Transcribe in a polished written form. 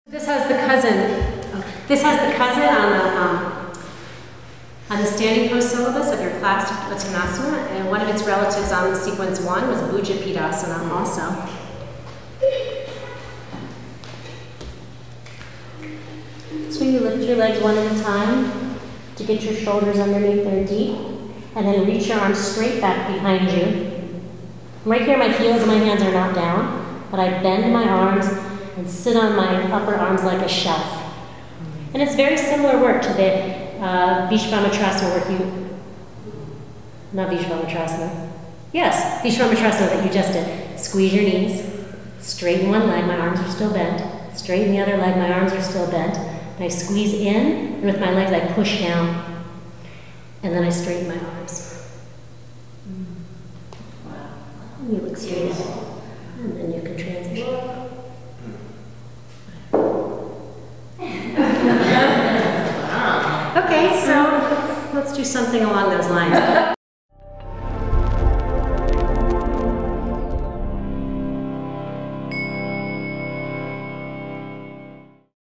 This has the cousin. This has the cousin on the standing pose syllabus of your class, Tittibhasana, and one of its relatives on sequence 1 was tittibhasana also. So you lift your legs one at a time to get your shoulders underneath there deep, and then reach your arms straight back behind you. Right here, my heels and my hands are not down, but I bend my arms and sit on my upper arms like a shelf. And it's very similar work to the Vishvamitrasana work not Vishvamitrasana. Yes, Vishvamitrasana that you just did. Squeeze your knees, straighten one leg, my arms are still bent. Straighten the other leg, my arms are still bent. And I squeeze in, and with my legs I push down. And then I straighten my arms. Wow. And you look straight ahead. And then you can transition. Okay, so let's do something along those lines.